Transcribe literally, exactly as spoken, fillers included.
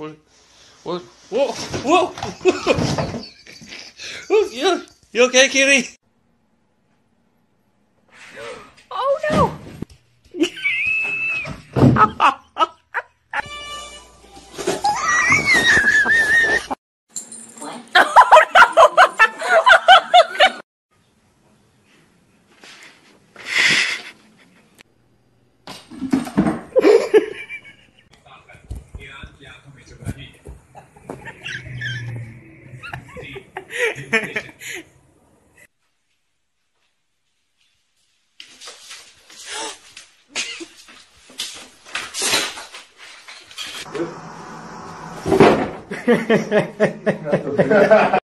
What? What? Whoa! Whoa! Oh, you, you okay, kitty? Oh no! Good.